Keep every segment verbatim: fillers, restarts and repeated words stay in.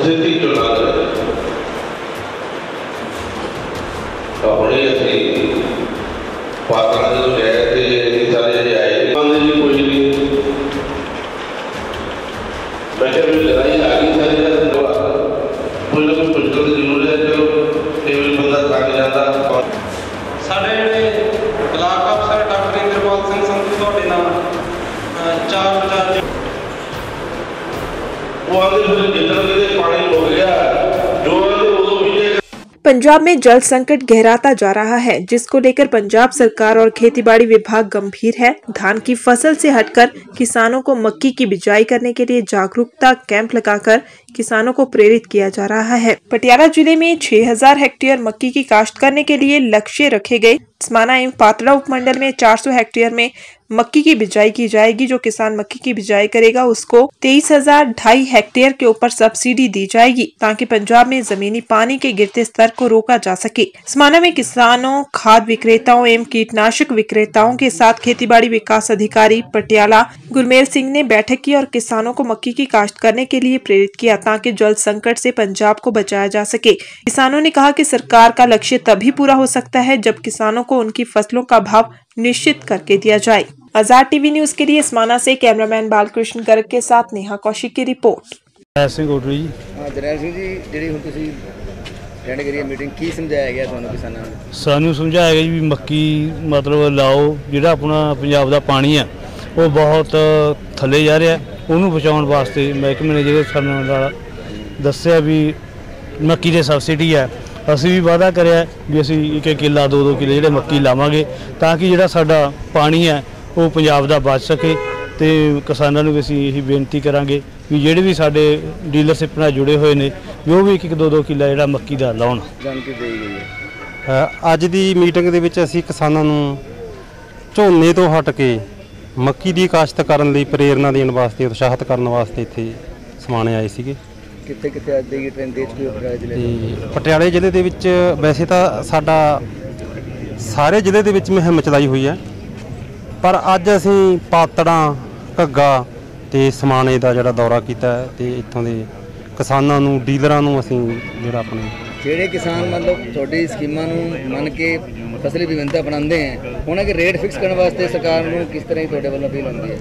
स्थिति जो लग रही तो हुणे असीं पात्रां जो गए थे सारे जे आए जी कोई नहीं मैं क्या लड़ाई आ गई सारी कोई ना कोई मुश्किल जरूर है जो केवल बंदा थक जाता साढ़े ਜਿਹੜੇ ਬਲਾਕ ਅਫਸਰ ਡਾਕਟਰ ਇੰਦਰਪਾਲ ਸਿੰਘ ਸੰਧੂ ਤੁਹਾਡੇ ਨਾਲ ਚਾਰ ਵਿਚਾਰ ਉਹ ਆਂਦੇ ਫਿਰ ਜਿੱਦਣ ਦੇ ਪਾਣੀ ਹੋ ਗਿਆ ਜੋ ਉਦੋਂ ਵੀ पंजाब में जल संकट गहराता जा रहा है, जिसको लेकर पंजाब सरकार और खेतीबाड़ी विभाग गंभीर है। धान की फसल से हटकर किसानों को मक्की की बिजाई करने के लिए जागरूकता कैंप लगाकर किसानों को प्रेरित किया जा रहा है। पटियाला जिले में छह हज़ार हेक्टेयर मक्की की काश्त करने के लिए लक्ष्य रखे गए। स्माना एवं पातड़ा उपमंडल में चार सौ हेक्टेयर में मक्की की बिजाई की जाएगी। जो किसान मक्की की बिजाई करेगा उसको तेईस हजार ढाई हेक्टेयर के ऊपर सब्सिडी दी जाएगी, ताकि पंजाब में जमीनी पानी के गिरते स्तर को रोका जा सके। स्माना में किसानों, खाद विक्रेताओं एवं कीटनाशक विक्रेताओं के साथ खेतीबाड़ी विकास अधिकारी पटियाला गुरमेल सिंह ने बैठक की और किसानों को मक्की की काश्त करने के लिए प्रेरित किया, ताकि जल संकट से पंजाब को बचाया जा सके। किसानों ने कहा कि सरकार का लक्ष्य तभी पूरा हो सकता है जब किसानों को उनकी फसलों का भाव निश्चित करके दिया जाए। आजाद टीवी न्यूज के लिए स्माना से कैमरामैन बालकृष्ण गर्ग के साथ नेहा कौशिक की रिपोर्ट। जरनैल सिंह गोटरी जी। जरनैल सिंह जी, ਜਿਹੜੀ ਹੁਣ ਤੁਸੀਂ ਅਟੈਂਡ ਕਰੀ ਮੀਟਿੰਗ ਕੀ ਸਮਝਾਇਆ ਗਿਆ ਤੁਹਾਨੂੰ ਕਿਸਾਨਾਂ ਨੂੰ? ਸਾਨੂੰ ਸਮਝਾਇਆ ਗਿਆ ਜੀ ਵੀ ਮੱਕੀ ਮਤਲਬ ਲਾਓ, ਜਿਹੜਾ ਆਪਣਾ ਪੰਜਾਬ ਦਾ ਪਾਣੀ ਆ ਉਹ ਬਹੁਤ ਥੱਲੇ ਜਾ ਰਿਹਾ, ਉਹਨੂੰ ਬਚਾਉਣ ਵਾਸਤੇ ਮਹਿਕਮੇ ਨੇ ਜਿਹੜੇ ਸਾਨੂੰ ਨਾਲ ਦੱਸਿਆ ਵੀ ਮੱਕੀ ਦੇ ਸਬਸਿਡੀ ਆ। ਅਸੀਂ ਵੀ ਵਾਅਦਾ ਕਰਿਆ ਵੀ ਅਸੀਂ ਇੱਕ ਇੱਕ ਕਿੱਲਾ ਦੋ ਦੋ ਕਿੱਲੇ ਜਿਹੜੇ ਮੱਕੀ ਲਾਵਾਂਗੇ, ਤਾਂ ਕਿ ਜਿਹੜਾ ਸਾਡਾ ਪਾਣੀ ਹੈ ਉਹ ਪੰਜਾਬ ਦਾ ਬਚ ਸਕੇ। ਤੇ ਕਿਸਾਨਾਂ ਨੂੰ ਵੀ ਅਸੀਂ ਇਹੀ ਬੇਨਤੀ ਕਰਾਂਗੇ ਵੀ ਜਿਹੜੇ ਵੀ ਸਾਡੇ ਡੀਲਰਸ਼ਿਪ ਨਾਲ ਜੁੜੇ ਹੋਏ ਨੇ ਵੀ ਉਹ ਵੀ ਇੱਕ ਇੱਕ ਦੋ ਦੋ ਕਿੱਲਾ ਜਿਹੜਾ ਮੱਕੀ ਦਾ ਲਾਉਣ। ਜਾਣਕਾਰੀ ਦੇਈ ਗਈ ਹੈ। ਅੱਜ ਦੀ ਮੀਟਿੰਗ ਦੇ ਵਿੱਚ ਅਸੀਂ ਕਿਸਾਨਾਂ ਨੂੰ ਝੋਨੇ ਤੋਂ ਹਟ ਕੇ ਮੱਕੀ ਦੀ ਕਾਸ਼ਤ ਕਰਨ ਲਈ ਪ੍ਰੇਰਨਾ ਦੇਣ ਵਾਸਤੇ, ਉਤਸ਼ਾਹਿਤ ਕਰਨ ਵਾਸਤੇ ਇੱਥੇ ਸਮਾਣੇ ਆਏ ਸੀਗੇ। ਕਿੱਥੇ ਕਿੱਥੇ ਅੱਜ ਦੀ ਟ੍ਰੇਨ ਦੇਸ਼ ਕੋਈ ਪਟਿਆਲੇ ਜ਼ਿਲ੍ਹੇ ਤੇ ਪਟਿਆਲੇ ਜ਼ਿਲ੍ਹੇ ਦੇ ਵਿੱਚ ਵੈਸੇ ਤਾਂ ਸਾਡਾ ਸਾਰੇ ਜ਼ਿਲ੍ਹੇ ਦੇ ਵਿੱਚ ਮੁਹਿੰਮ ਚਲਾਈ ਹੋਈ ਹੈ, ਪਰ ਅੱਜ ਅਸੀਂ ਪਾਤੜਾਂ, ਘੱਗਾ ਤੇ ਸਮਾਣੇ ਦਾ ਜਿਹੜਾ ਦੌਰਾ ਕੀਤਾ ਤੇ ਇੱਥੋਂ ਦੇ ਕਿਸਾਨਾਂ ਨੂੰ, ਡੀਲਰਾਂ ਨੂੰ ਅਸੀਂ ਜਿਹੜਾ ਆਪਣੇ ਜਿਹੜੇ ਕਿਸਾਨ ਮਤਲਬ ਤੁਹਾਡੀ ਸਕੀਮਾਂ ਨੂੰ ਮੰਨ ਕੇ ਫਸਲੀ ਵਿਭਿੰਨਤਾ ਅਪਣਾਉਂਦੇ ਹੈ, ਉਹਨਾਂ ਦੇ ਰੇਟ ਫਿਕਸ ਕਰਨ ਵਾਸਤੇ ਸਰਕਾਰ ਨੂੰ ਕਿਸ ਤਰ੍ਹਾਂ ਤੁਹਾਡੇ ਵੱਲੋਂ ਅਪੀਲ ਹੁੰਦੀ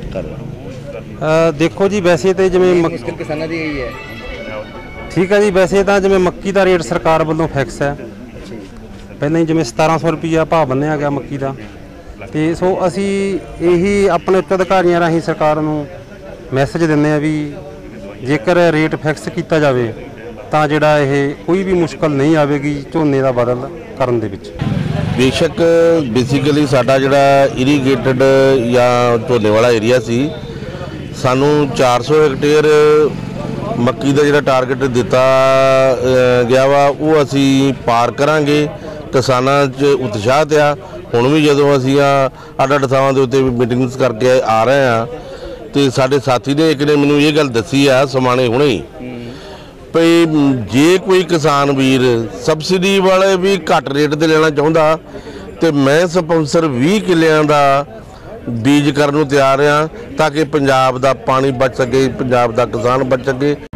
ਹੈ? ਦੇਖੋ ਜੀ, ਵੈਸੇ ਤੇ ਜਿਵੇਂ ਮੁਸ਼ਕਿਲ ਕਿਸਾਨਾਂ ਦੀ ਇਹੀ ਹੈ। ਠੀਕ ਹੈ ਜੀ, ਵੈਸੇ ਤਾਂ ਜਿਵੇਂ ਮੱਕੀ ਦਾ ਰੇਟ ਸਰਕਾਰ ਵੱਲੋਂ ਫਿਕਸ ਹੈ, ਪਹਿਲਾਂ ਹੀ ਜਿਵੇਂ ਸਤਾਰਾਂ ਸੌ ਰੁਪਈਆ ਭਾਅ ਬੰਨਿਆ ਗਿਆ ਮੱਕੀ ਦਾ। ਤੇ ਸੋ ਅਸੀਂ ਇਹੀ ਆਪਣੇ ਉੱਚ ਅਧਿਕਾਰੀਆਂ ਰਾਹੀਂ ਸਰਕਾਰ ਨੂੰ ਮੈਸੇਜ ਦਿੰਦੇ ਆ ਵੀ ਜੇਕਰ ਰੇਟ ਫਿਕਸ ਕੀਤਾ ਜਾਵੇ ਤਾਂ ਜਿਹੜਾ ਇਹ ਕੋਈ ਵੀ ਮੁਸ਼ਕਲ ਨਹੀਂ ਆਵੇਗੀ ਝੋਨੇ ਦਾ ਬਦਲ ਕਰਨ ਦੇ ਵਿੱਚ। ਬੇਸ਼ੱਕ ਬੇਸਿਕਲੀ ਸਾਡਾ ਜਿਹੜਾ ਇਰੀਗੇਟਡ ਜਾਂ ਝੋਨੇ ਵਾਲਾ ਏਰੀਆ ਸੀ, ਸਾਨੂੰ ਚਾਰ ਸੌ ਹੈਕਟੇਅਰ ਮੱਕੀ ਦਾ ਜਿਹੜਾ ਟਾਰਗੇਟ ਦਿੱਤਾ ਗਿਆ ਵਾ ਉਹ ਅਸੀਂ ਪਾਰ ਕਰਾਂਗੇ। ਕਿਸਾਨਾਂ 'ਚ ਉਤਸ਼ਾਹ ਆ। ਹੁਣ ਵੀ ਜਦੋਂ ਅਸੀਂ ਆ ਅੱਡ ਅੱਡ ਥਾਵਾਂ ਦੇ ਉੱਤੇ ਮੀਟਿੰਗਸ ਕਰਕੇ ਆ ਰਹੇ ਹਾਂ ਤੇ ਸਾਡੇ ਸਾਥੀ ਨੇ ਇੱਕ ਨੇ ਮੈਨੂੰ ਇਹ ਗੱਲ ਦੱਸੀ ਆ ਸਮਾਣੇ ਹੁਣੇ ਹੀ ਵੀ ਜੇ ਕੋਈ ਕਿਸਾਨ ਵੀਰ ਸਬਸਿਡੀ ਵਾਲੇ ਵੀ ਘੱਟ ਰੇਟ 'ਤੇ ਲੈਣਾ ਚਾਹੁੰਦਾ ਤੇ ਮੈਂ ਸਪਾਂਸਰ ਵੀਹ ਕਿੱਲਿਆਂ ਦਾ ਬੀਜ ਕਰਨ ਨੂੰ ਤਿਆਰ ਹਾਂ, ਤਾਂ ਕਿ ਪੰਜਾਬ ਦਾ ਪਾਣੀ ਬਚ ਸਕੇ, ਪੰਜਾਬ ਦਾ ਕਿਸਾਨ ਬਚ ਸਕੇ।